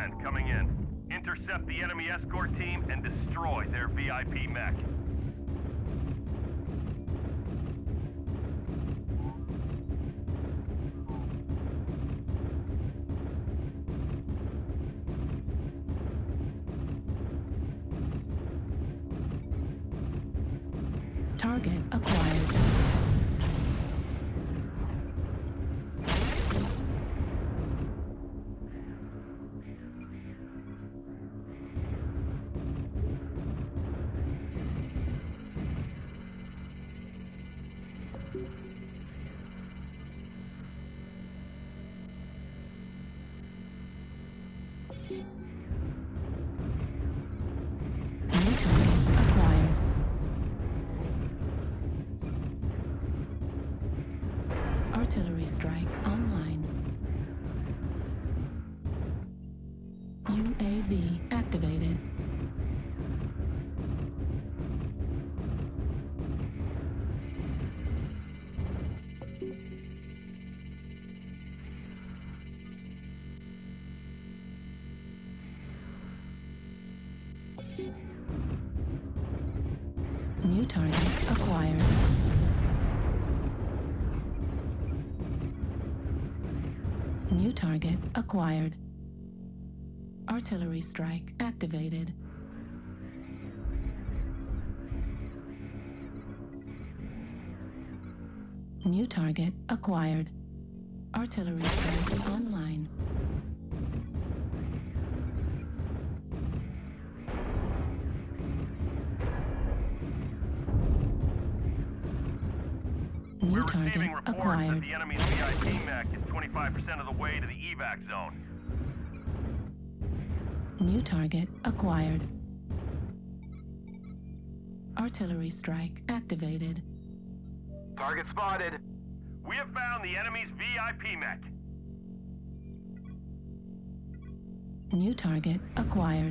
command coming in. Intercept the enemy escort team and destroy their VIP mech. Target acquired. New target acquired. Artillery strike online. UAV activated. New target acquired. New target acquired. Artillery strike activated. New target acquired. Artillery strike online. New We're target receiving reports that acquired. the enemy's VIP mech is 25% of the way to the evac zone. New target acquired. Artillery strike activated. Target spotted. We have found the enemy's VIP mech. New target acquired.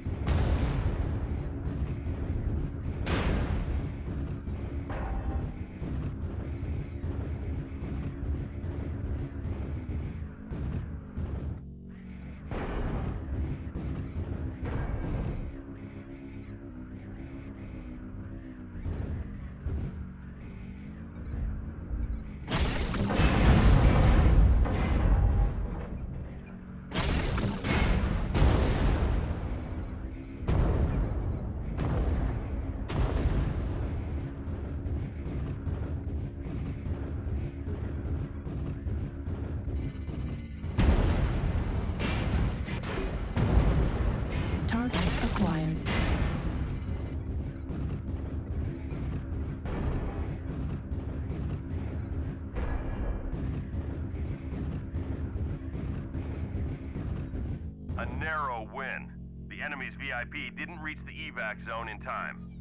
Target acquired. A narrow win. The enemy's VIP didn't reach the evac zone in time.